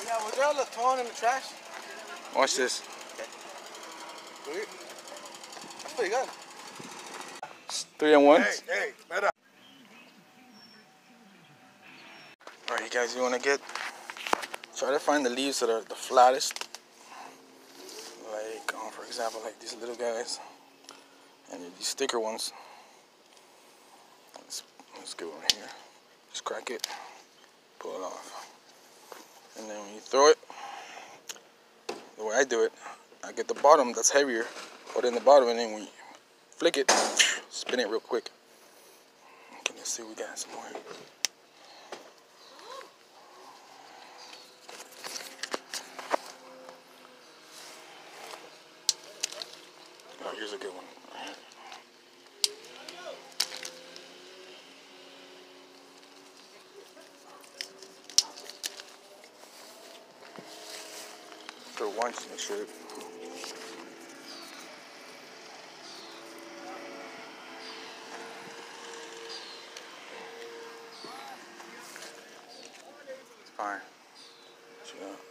Yeah, was there a ton in the trash? Watch this. Sweet. That's pretty good. 3 and 1. Hey, better. Alright, you guys, you want to try to find the leaves that are the flattest. Like, for example, like these little guys. And these thicker ones. Let's get one here. Just crack it. Pull it off. And then when you throw it, the way I do it, I get the bottom that's heavier, put it in the bottom, and then when you flick it, spin it real quick. Okay, let's see, we got some more. Oh, here's a good one. Throw one to make sure. It's fine. Chill out.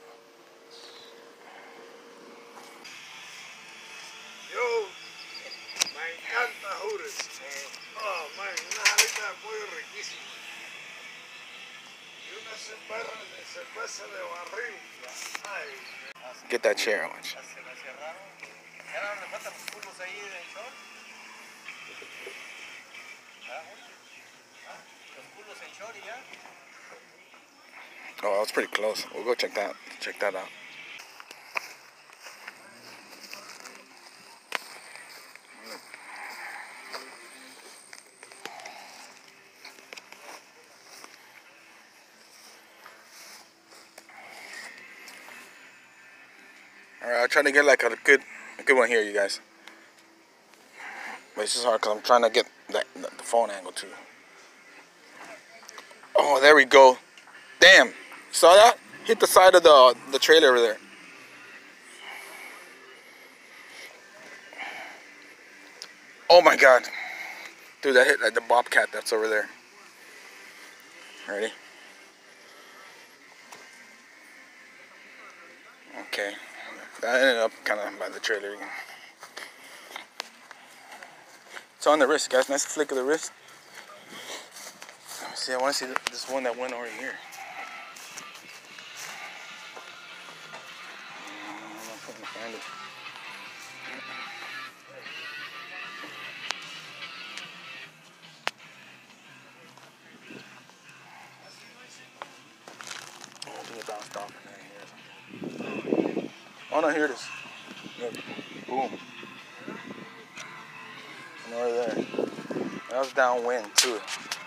Yo, me encanta Hooters. Oh, man, una alita de pollo riquísima. Y una cerveza de barril. Ay. Get that chair, I want you. Oh, that was pretty close. We'll go check that out. Alright, I'll try to get like a good one here, you guys. But it's just hard because I'm trying to get the phone angle too. Oh, there we go. Damn, saw that? Hit the side of the trailer over there. Oh my God. Dude, that hit like the bobcat that's over there. Ready? Okay. That ended up kind of by the trailer again. It's on the wrist, guys. Nice flick of the wrist. Let me see. I want to see this one that went over here. I'm trying to find it. I think it bounced off in there. Oh no, here it is. Look. Boom. And over there. That was downwind too.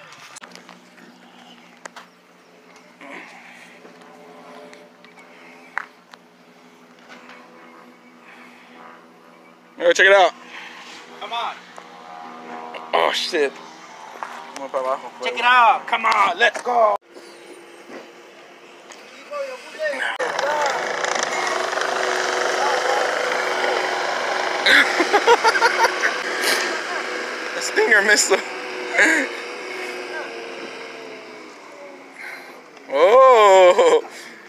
Here, check it out. Come on. Oh shit. Check it out. Come on, let's go. The stinger missile. Oh.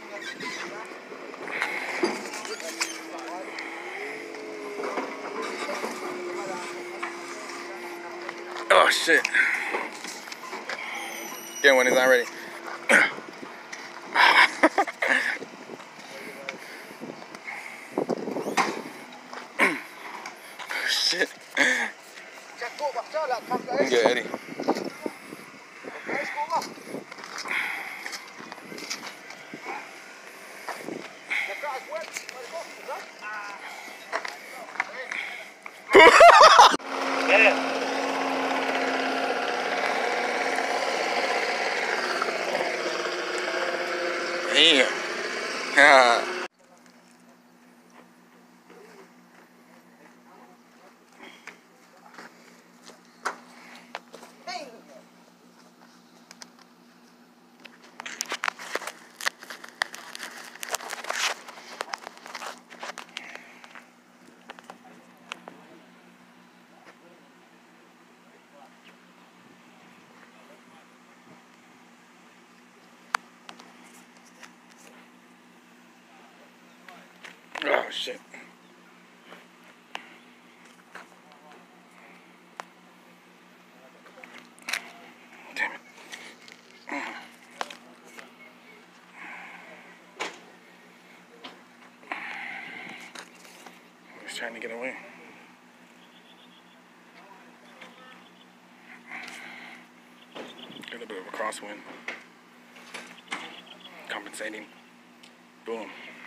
Oh shit. Get when he's not ready. Shit. Get Eddie. Damn. Yeah. shit. Damn it. He's trying to get away. Got a bit of a crosswind. Compensating. Boom.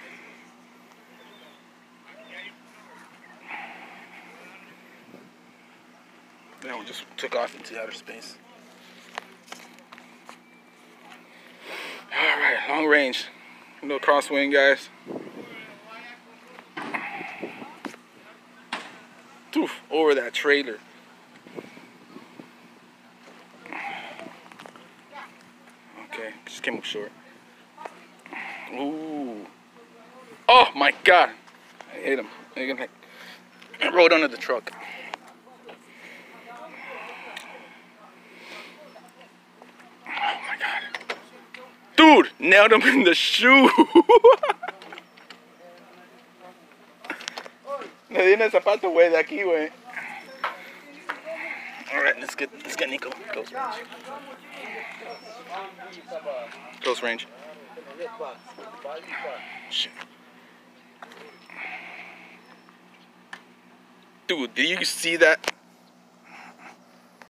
That one just took off into outer space. Alright, long range. A little crosswind, guys. Oof, over that trailer. Okay, just came up short. Ooh. Oh my god. I hit him. I rode under the truck. Oh my god. Dude, nailed him in the shoe. Me di en el zapato, güey, de aquí, güey. Alright, let's get Nico. Close range. Close range. Shit. Dude, did you see that?